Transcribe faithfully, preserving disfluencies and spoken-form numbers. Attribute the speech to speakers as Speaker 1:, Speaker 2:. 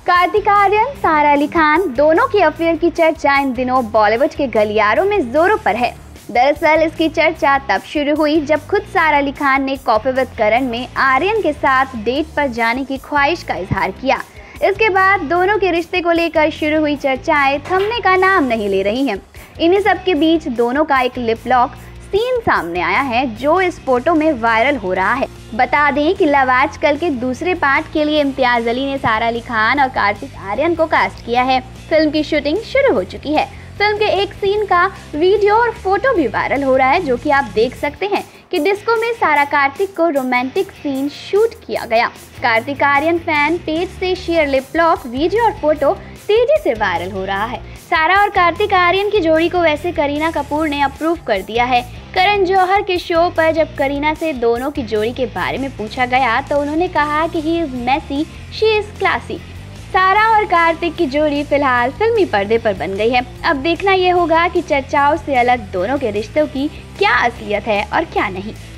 Speaker 1: कार्तिक आर्यन, सारा अली खान दोनों की अफेयर की चर्चा इन दिनों बॉलीवुड के गलियारों में जोरों पर है। दरअसल इसकी चर्चा तब शुरू हुई जब खुद सारा अली खान ने कॉफी विद करण में आर्यन के साथ डेट पर जाने की ख्वाहिश का इजहार किया। इसके बाद दोनों के रिश्ते को लेकर शुरू हुई चर्चाएं थमने का नाम नहीं ले रही हैं। इन्हीं सब के बीच दोनों का एक लिप लॉक सीन सामने आया है जो इस फोटो में वायरल हो रहा है। बता दें कि लव आज कल के दूसरे पार्ट के लिए इम्तियाज अली ने सारा अली खान और कार्तिक आर्यन को कास्ट किया है। फिल्म की शूटिंग शुरू हो चुकी है। फिल्म के एक सीन का वीडियो और फोटो भी वायरल हो रहा है, जो कि आप देख सकते हैं कि डिस्को में सारा कार्तिक को रोमांटिक सीन शूट किया गया। कार्तिक आर्यन फैन पेज से शेयर लिप लॉक वीडियो और फोटो तेजी से वायरल हो रहा है। सारा और कार्तिक आर्यन की जोड़ी को वैसे करीना कपूर ने अप्रूव कर दिया है। करण जौहर के शो पर जब करीना से दोनों की जोड़ी के बारे में पूछा गया तो उन्होंने कहा कि he is messy, she is classy. Sara और कार्तिक की जोड़ी फिलहाल फिल्मी पर्दे पर बन गई है। अब देखना यह होगा कि चर्चाओं से अलग दोनों के रिश्तों की क्या असलियत है और क्या नहीं।